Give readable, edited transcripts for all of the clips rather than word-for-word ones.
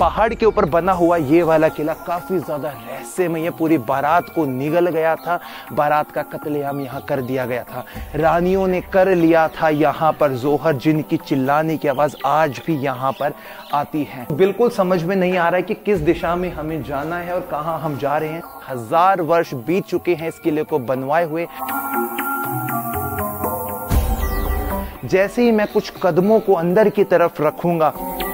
पहाड़ के ऊपर बना हुआ ये वाला किला काफी ज्यादा रहस्यमय है। पूरी बारात को निगल गया था, बारात का कत्लेआम यहाँ कर दिया गया था, रानियों ने कर लिया था यहाँ पर जोहर, जिनकी चिल्लाने की आवाज आज भी यहाँ पर आती है। बिल्कुल समझ में नहीं आ रहा है कि किस दिशा में हमें जाना है और कहाँ हम जा रहे हैं। 1000 वर्ष बीत चुके हैं इस किले को बनवाए हुए। जैसे ही मैं कुछ कदमों को अंदर की तरफ रखूंगा,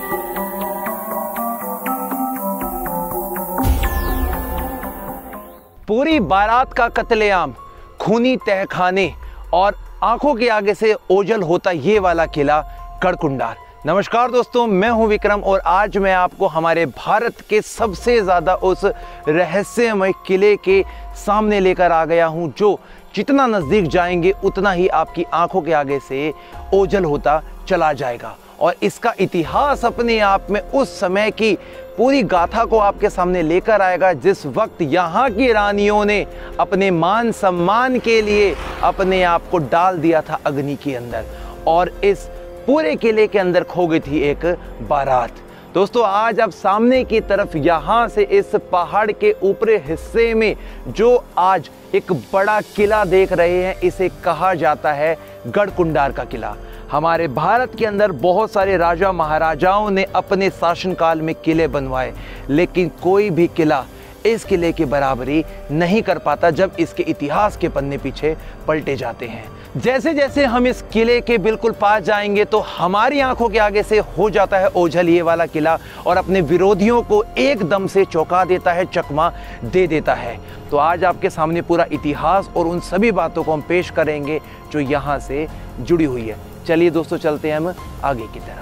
पूरी बारात का कत्लेआम, खूनी तहखाने और आंखों के आगे से ओझल होता ये वाला किला गढ़कुंडार। नमस्कार दोस्तों, मैं हूं विक्रम और आज मैं आपको हमारे भारत के सबसे ज़्यादा उस रहस्यमय किले के सामने लेकर आ गया हूं, जो जितना नज़दीक जाएंगे उतना ही आपकी आंखों के आगे से ओझल होता चला जाएगा। और इसका इतिहास अपने आप में उस समय की पूरी गाथा को आपके सामने लेकर आएगा, जिस वक्त यहाँ की रानियों ने अपने मान सम्मान के लिए अपने आप को डाल दिया था अग्नि के अंदर और इस पूरे किले के अंदर खो गई थी एक बारात। दोस्तों, आज आप सामने की तरफ यहाँ से इस पहाड़ के ऊपरी हिस्से में जो आज एक बड़ा किला देख रहे हैं, इसे कहा जाता है गढ़कुंडार का किला। हमारे भारत के अंदर बहुत सारे राजा महाराजाओं ने अपने शासनकाल में किले बनवाए, लेकिन कोई भी किला इस किले की बराबरी नहीं कर पाता जब इसके इतिहास के पन्ने पीछे पलटे जाते हैं। जैसे जैसे हम इस किले के बिल्कुल पास जाएंगे तो हमारी आंखों के आगे से हो जाता है ओझल ये वाला किला और अपने विरोधियों को एकदम से चौंका देता है, चकमा दे देता है। तो आज आपके सामने पूरा इतिहास और उन सभी बातों को हम पेश करेंगे जो यहाँ से जुड़ी हुई है। चलिए दोस्तों, चलते हैं हम आगे की तरफ।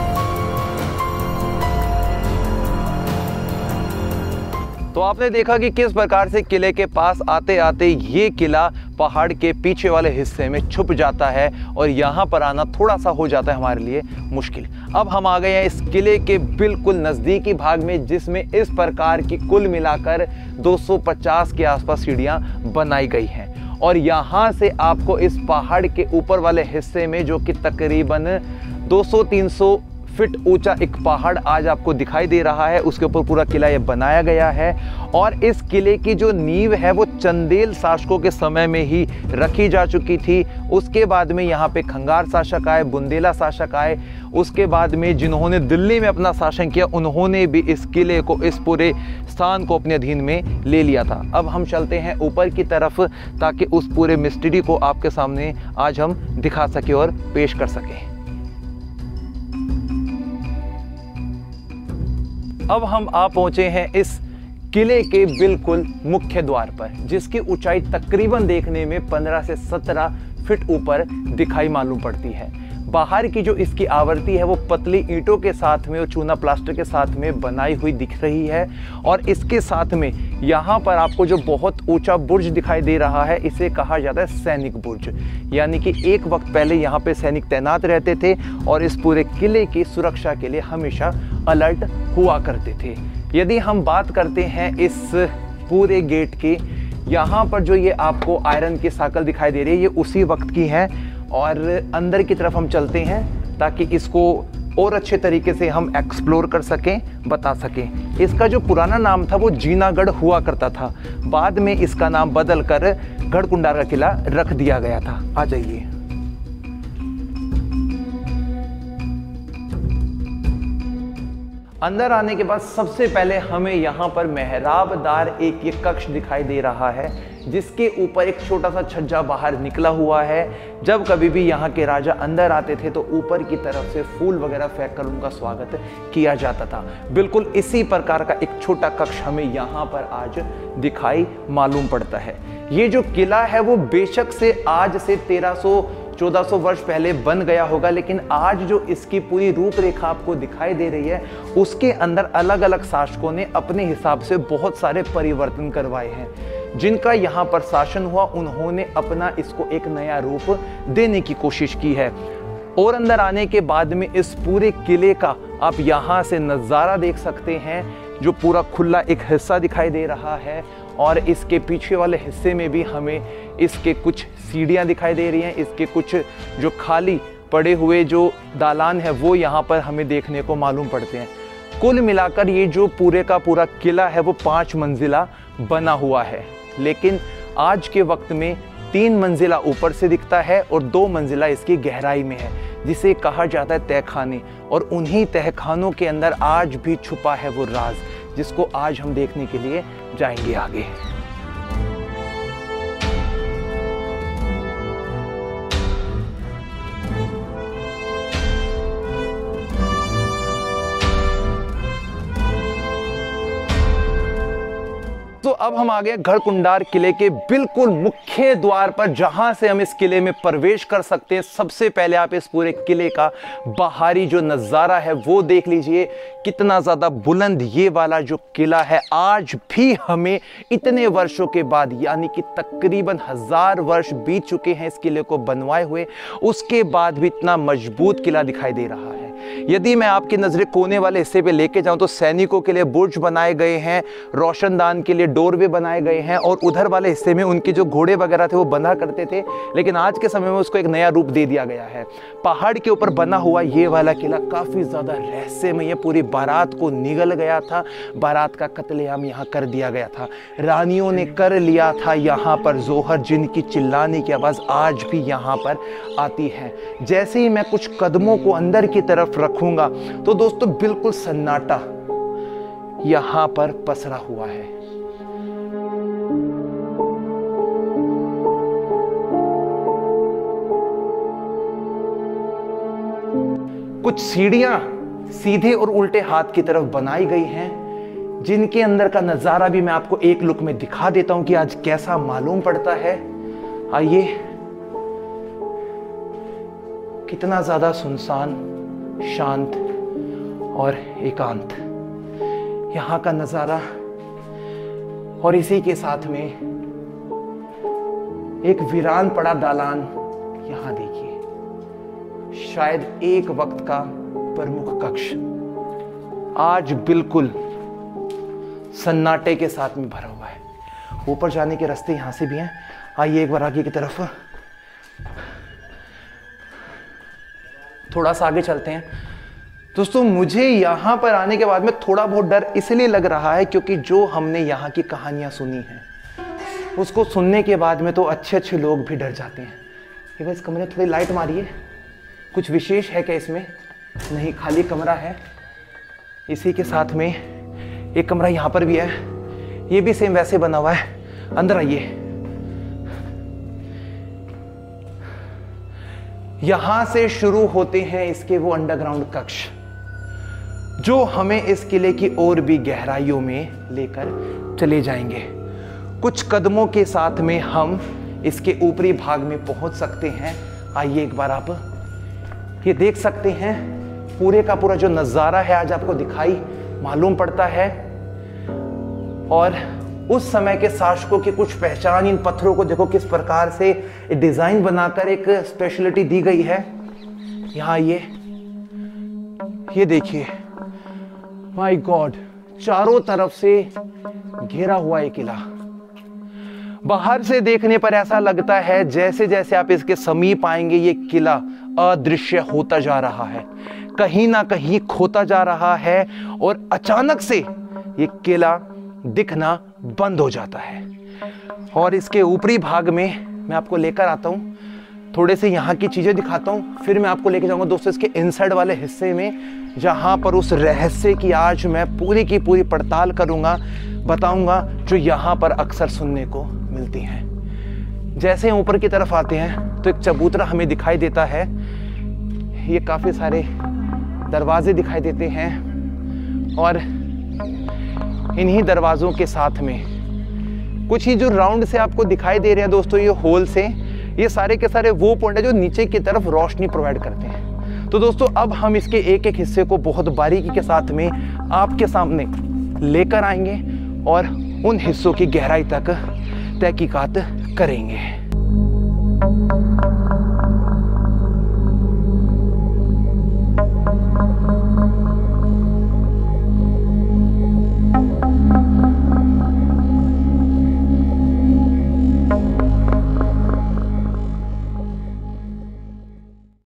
तो आपने देखा कि किस प्रकार से किले के पास आते आते ये किला पहाड़ के पीछे वाले हिस्से में छुप जाता है और यहाँ पर आना थोड़ा सा हो जाता है हमारे लिए मुश्किल। अब हम आ गए हैं इस किले के बिल्कुल नज़दीकी भाग में, जिसमें इस प्रकार की कुल मिलाकर 250 के आसपास सीढ़ियाँ बनाई गई हैं। और यहाँ से आपको इस पहाड़ के ऊपर वाले हिस्से में, जो कि तकरीबन 200-300 फीट ऊंचा एक पहाड़ आज आपको दिखाई दे रहा है, उसके ऊपर पूरा किला ये बनाया गया है। और इस किले की जो नींव है वो चंदेल शासकों के समय में ही रखी जा चुकी थी। उसके बाद में यहाँ पे खंगार शासक आए, बुंदेला शासक आए। उसके बाद में जिन्होंने दिल्ली में अपना शासन किया, उन्होंने भी इस किले को, इस पूरे स्थान को अपने अधीन में ले लिया था। अब हम चलते हैं ऊपर की तरफ ताकि उस पूरे मिस्ट्री को आपके सामने आज हम दिखा सकें और पेश कर सकें। अब हम आ पहुंचे हैं इस किले के बिल्कुल मुख्य द्वार पर, जिसकी ऊंचाई तकरीबन देखने में 15 से 17 फीट ऊपर दिखाई मालूम पड़ती है। बाहर की जो इसकी आवृत्ति है वो पतली ईंटों के साथ में और चूना प्लास्टर के साथ में बनाई हुई दिख रही है। और इसके साथ में यहाँ पर आपको जो बहुत ऊंचा बुर्ज दिखाई दे रहा है, इसे कहा जाता है सैनिक बुर्ज। यानी कि एक वक्त पहले यहाँ पे सैनिक तैनात रहते थे और इस पूरे किले की सुरक्षा के लिए हमेशा अलर्ट हुआ करते थे। यदि हम बात करते हैं इस पूरे गेट की, यहाँ पर जो ये आपको आयरन की साकल दिखाई दे रही है, ये उसी वक्त की है। और अंदर की तरफ हम चलते हैं ताकि इसको और अच्छे तरीके से हम एक्सप्लोर कर सकें, बता सकें। इसका जो पुराना नाम था वो जीनागढ़ हुआ करता था, बाद में इसका नाम बदल कर गढ़कुंडार का किला रख दिया गया था। आ जाइए। अंदर आने के बाद सबसे पहले हमें यहाँ पर मेहराबदार एक ये कक्ष दिखाई दे रहा है, जिसके ऊपर एक छोटा सा छज्जा बाहर निकला हुआ है। जब कभी भी यहाँ के राजा अंदर आते थे तो ऊपर की तरफ से फूल वगैरह फेंक कर उनका स्वागत किया जाता था। बिल्कुल इसी प्रकार का एक छोटा कक्ष हमें यहाँ पर आज दिखाई मालूम पड़ता है। ये जो किला है वो बेशक से आज से 1300-1400 वर्ष पहले बन गया होगा, लेकिन आज जो इसकी पूरी रूपरेखा आपको दिखाई दे रही है, उसके अंदर अलग अलग शासकों ने अपने हिसाब से बहुत सारे परिवर्तन करवाए हैं। जिनका यहाँ पर शासन हुआ, उन्होंने अपना इसको एक नया रूप देने की कोशिश की है। और अंदर आने के बाद में इस पूरे किले का आप यहाँ से नज़ारा देख सकते हैं, जो पूरा खुला एक हिस्सा दिखाई दे रहा है। और इसके पीछे वाले हिस्से में भी हमें इसके कुछ सीढ़ियाँ दिखाई दे रही हैं। इसके कुछ जो खाली पड़े हुए जो दालान है वो यहाँ पर हमें देखने को मालूम पड़ते हैं। कुल मिलाकर ये जो पूरे का पूरा किला है वो 5 मंजिला बना हुआ है, लेकिन आज के वक्त में 3 मंजिला ऊपर से दिखता है और 2 मंजिला इसकी गहराई में है, जिसे कहा जाता है तहखाने। और उन्हीं तहखानों के अंदर आज भी छुपा है वो राज, जिसको आज हम देखने के लिए जाएंगे आगे। तो अब हम आ गए गढ़कुंडार किले के बिल्कुल मुख्य द्वार पर, जहां से हम इस किले में प्रवेश कर सकते हैं। सबसे पहले आप इस पूरे किले का बाहरी जो नज़ारा है वो देख लीजिए, कितना ज़्यादा बुलंद ये वाला जो किला है। आज भी हमें इतने वर्षों के बाद, यानी कि तकरीबन 1000 वर्ष बीत चुके हैं इस किले को बनवाए हुए, उसके बाद भी इतना मजबूत किला दिखाई दे रहा है। यदि मैं आपकी नज़रें कोने वाले हिस्से पे लेके जाऊं तो सैनिकों के लिए बुर्ज बनाए गए हैं, रोशनदान के लिए डोरवे बनाए गए हैं, और उधर वाले हिस्से में उनके जो घोड़े वगैरह थे वो बंधा करते थे, लेकिन आज के समय में उसको एक नया रूप दे दिया गया है। पहाड़ के ऊपर बना हुआ ये वाला किला काफ़ी ज़्यादा रहस्यमय है। पूरी बारात को निगल गया था, बारात का कत्लेआम यहाँ कर दिया गया था, रानियों ने कर लिया था यहाँ पर जोहर, जिनकी चिल्लाने की आवाज़ आज भी यहाँ पर आती है। जैसे ही मैं कुछ कदमों को अंदर की तरफ रखूंगा तो दोस्तों बिल्कुल सन्नाटा यहां पर पसरा हुआ है। कुछ सीढ़ियां सीधे और उल्टे हाथ की तरफ बनाई गई हैं, जिनके अंदर का नजारा भी मैं आपको एक लुक में दिखा देता हूं कि आज कैसा मालूम पड़ता है। आइए, कितना ज्यादा सुनसान, शांत और एकांत यहाँ का नज़ारा। और इसी के साथ में एक वीरान पड़ा दालान यहाँ देखिए, शायद एक वक्त का प्रमुख कक्ष आज बिल्कुल सन्नाटे के साथ में भरा हुआ है। ऊपर जाने के रास्ते यहाँ से भी हैं। आइए एक बार आगे की तरफ थोड़ा सा आगे चलते हैं। दोस्तों, मुझे यहाँ पर आने के बाद में थोड़ा बहुत डर इसलिए लग रहा है क्योंकि जो हमने यहाँ की कहानियाँ सुनी हैं उसको सुनने के बाद में तो अच्छे अच्छे लोग भी डर जाते हैं। ये भाई, इस कमरे में थोड़ी लाइट मारिए, कुछ विशेष है क्या इसमें? नहीं, खाली कमरा है। इसी के साथ में एक कमरा यहाँ पर भी है, ये भी सेम वैसे बना हुआ है। अंदर आइए। यहां से शुरू होते हैं इसके वो अंडरग्राउंड कक्ष, जो हमें इस किले की और भी गहराइयों में लेकर चले जाएंगे। कुछ कदमों के साथ में हम इसके ऊपरी भाग में पहुंच सकते हैं। आइए एक बार आप ये देख सकते हैं, पूरे का पूरा जो नज़ारा है आज आपको दिखाई मालूम पड़ता है। और उस समय के शासकों की कुछ पहचान, इन पत्थरों को देखो किस प्रकार से डिजाइन बनाकर एक स्पेशलिटी दी गई है। यहाँ ये देखिए, माय गॉड, चारों तरफ से घेरा हुआ एक किला। बाहर से देखने पर ऐसा लगता है जैसे जैसे आप इसके समीप आएंगे ये किला अदृश्य होता जा रहा है, कहीं ना कहीं खोता जा रहा है, और अचानक से ये किला दिखना बंद हो जाता है। और इसके ऊपरी भाग में मैं आपको लेकर आता हूँ, थोड़े से यहाँ की चीज़ें दिखाता हूँ, फिर मैं आपको लेकर जाऊँगा दोस्तों इसके इनसाइड वाले हिस्से में, जहाँ पर उस रहस्य की आज मैं पूरी की पूरी पड़ताल करूँगा, बताऊँगा, जो यहाँ पर अक्सर सुनने को मिलती हैं। जैसे हम ऊपर की तरफ आते हैं तो एक चबूतरा हमें दिखाई देता है। ये काफ़ी सारे दरवाजे दिखाई देते हैं, और इन्हीं दरवाज़ों के साथ में कुछ ही जो राउंड से आपको दिखाई दे रहे हैं दोस्तों, ये होल से, ये सारे के सारे वो पॉइंट है जो नीचे की तरफ रोशनी प्रोवाइड करते हैं। तो दोस्तों, अब हम इसके एक एक हिस्से को बहुत बारीकी के साथ में आपके सामने लेकर आएंगे और उन हिस्सों की गहराई तक तहकीकात करेंगे।